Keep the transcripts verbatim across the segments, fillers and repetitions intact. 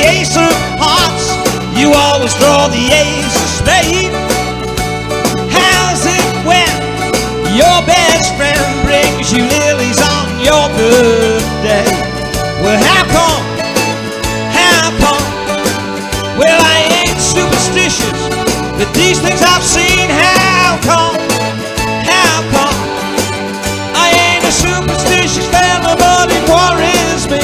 ace of hearts, you always draw the ace of spades. How's it when your best friend brings you lilies on your good day? Well, how come? How come? Well, I ain't superstitious, but these things I've seen. How come? How come? I ain't a superstitious fella, but it worries me.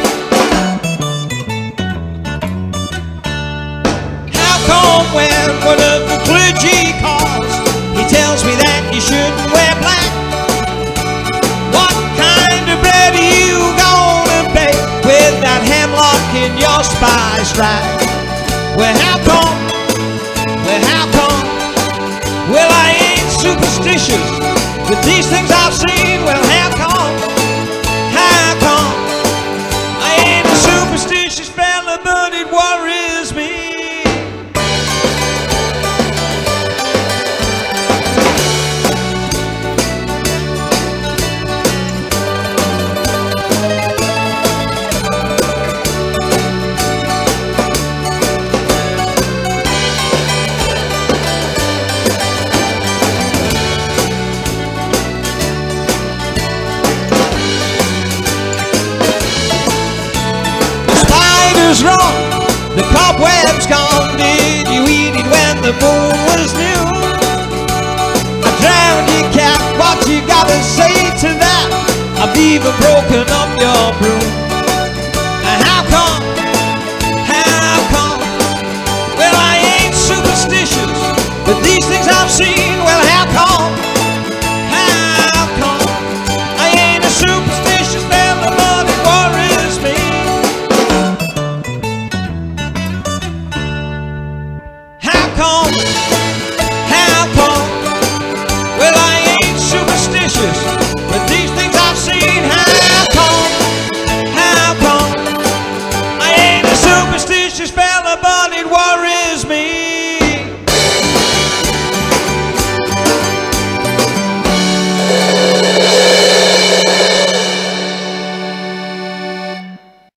How come when one of the clergy calls, he tells me that you shouldn't wear black? What kind of bread are you gonna bake with that hemlock in your spice rack? Well, how come? Well, how come? Well, I ain't superstitious, but these things I've seen. Well, how come? How come? I ain't a superstitious fella, but it worries me. Wrong, the cobweb's gone. Did you eat it when the moon was new? I drowned your cat, what you gotta say to that? I've even broken up your broom.